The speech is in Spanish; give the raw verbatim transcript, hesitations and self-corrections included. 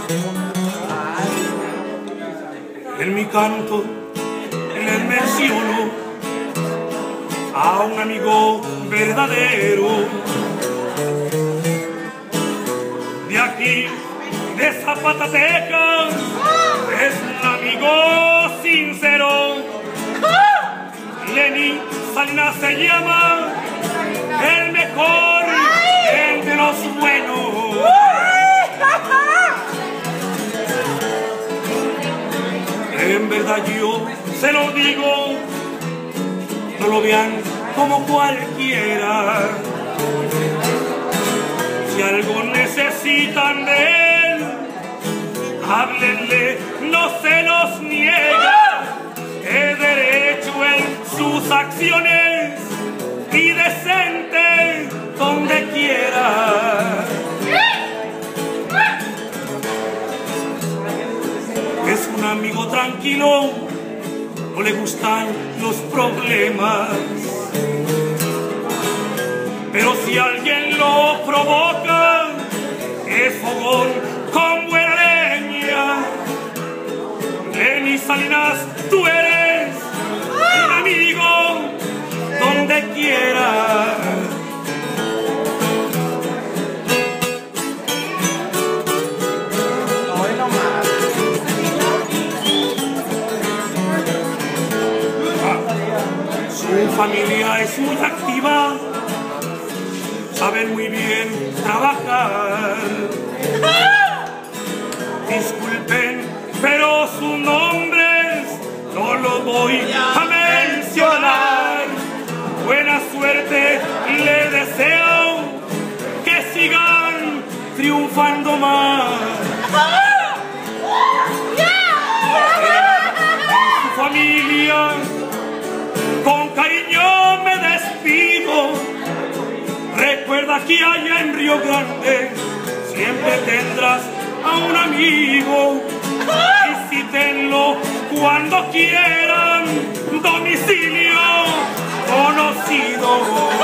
En mi canto les menciono a un amigo verdadero de aquí, de Zapatateca, es un amigo sincero. Lenny Salinas se llama, el mejor entre los buenos. En verdad yo se lo digo, no lo vean como cualquiera. Si algo necesitan de él, háblenle, no se los niega. Es derecho en sus acciones y decente donde quiera. Es un amigo tranquilo, no le gustan los problemas. Pero si alguien lo provoca, es fogón con buena leña. Lenny Salinas, tú eres un amigo donde quiera. Su familia es muy activa, saben muy bien trabajar. Disculpen, pero sus nombres no lo voy a mencionar. Buena suerte le deseo, que sigan triunfando más. Su familia, con cariño me despido. Recuerda que allá en Río Grande siempre tendrás a un amigo. Visítenlo cuando quieran, domicilio conocido.